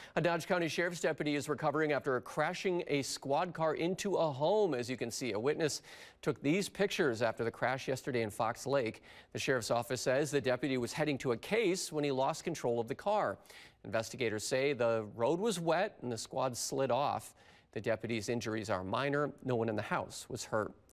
A Dodge County Sheriff's deputy is recovering after crashing a squad car into a home. As you can see, a witness took these pictures after the crash yesterday in Fox Lake. The sheriff's office says the deputy was heading to a case when he lost control of the car. Investigators say the road was wet and the squad slid off. The deputy's injuries are minor. No one in the house was hurt.